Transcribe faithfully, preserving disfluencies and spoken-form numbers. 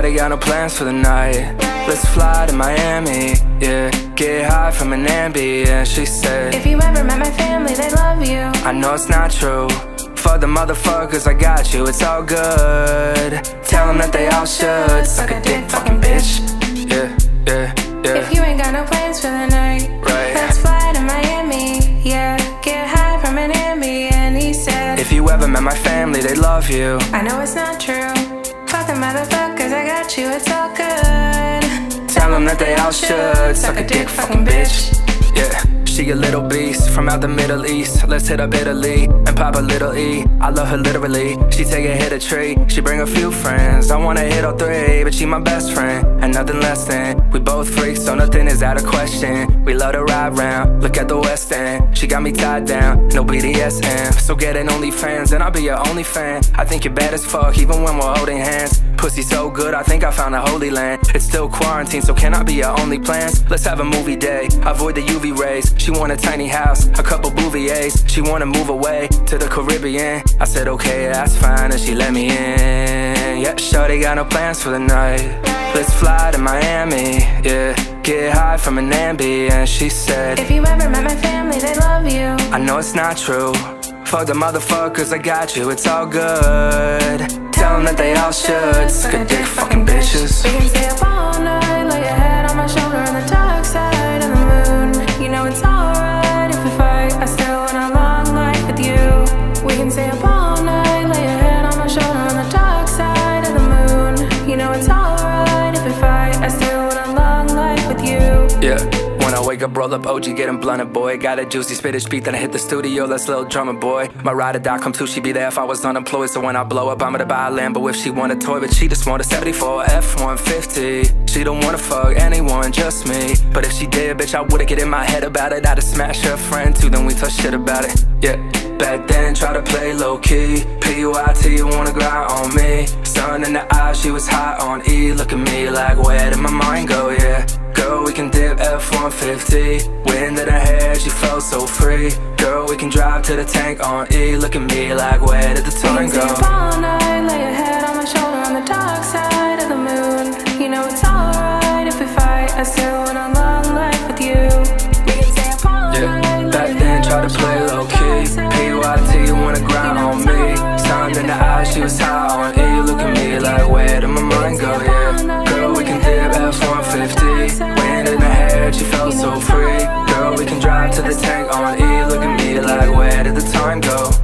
shawty got no plans for the night. Let's fly to Miami, yeah. Get high from an Ambi, and she said, if you ever met my family, they love you. I know it's not true. Fuck the motherfuckers, I got you, it's all good. Tell them that they all should suck a dick, fucking bitch. Yeah, yeah, yeah. If you ain't got no plans for the night, right. Let's fly to Miami, yeah. Get high from an Ambi, and he said, if you ever met my family, they love you. I know it's not true. Fuck the motherfuckers, I got you, it's all good. Tell them that they all should suck a dick, fucking bitch. Yeah. She a little beast from out the Middle East. Let's hit up Italy and pop a little E. I love her literally. She take a hit a tree. She bring a few friends. I wanna hit all three, but she my best friend and nothing less than. We both freaks, so nothing is out of question. We love to ride round, look at the West End. She got me tied down, no B D S M. So get an OnlyFans and I'll be your only fan. I think you're bad as fuck even when we're holding hands. Pussy so good, I think I found a holy land. It's still quarantine, so can I be your only plans? Let's have a movie day, avoid the U V rays. She want a tiny house, a couple Bouviers. She wanna move away to the Caribbean. I said okay, that's fine, and she let me in. Yeah, shorty got no plans for the night. Let's fly to Miami, yeah. Get high from an Ambi, and she said, if you ever met my family, they love you. I know it's not true. Fuck the motherfuckers, I got you, it's all good. Tell them that they all should suck a dick, fucking bitches. We can stay up all night, lay your head on my shoulder on the dark side of the moon. You know it's alright if we fight, I still want a long life with you. We can stay up all night, lay your head on my shoulder on the dark side of the moon. You know it's alright if we fight, I still want a long life with you. Yeah. When I wake up, roll up O G, getting blunted, boy. Got a juicy spittage beat, then I hit the studio, that's Lil Drummer, boy. My ride or die come too, she be there if I was unemployed. So when I blow up, I'm gonna buy a Lambo if she want a toy. But she just want a seventy-four F one fifty. She don't wanna fuck anyone, just me. But if she did, bitch, I would've get in my head about it. I'd have smashed her friend too, then we touch shit about it, yeah. Back then, try to play low-key. P U I T, you wanna grind on me. Sun in the eye, she was hot on E. Look at me like, where did my mind go, yeah. Girl, we can dip F one fifty. Wind in her hair, she felt so free. Girl, we can drive to the tank on E. Look at me like, where did the time go? We can stay up all night, lay your head on my shoulder on the dark side of the moon. You know it's alright if we fight, I still want a long life with you. We can stay up all yeah. night, Back then, try to play low-key. P U I T, you wanna grind on me. Sun in the eyes, she was high on E. Look at me like, where did my mind go, yeah. Girl, we can dip F one fifty. Wind in her hair, she felt so free. Girl, we can drive to the tank on E. Look at me like, where did the time go?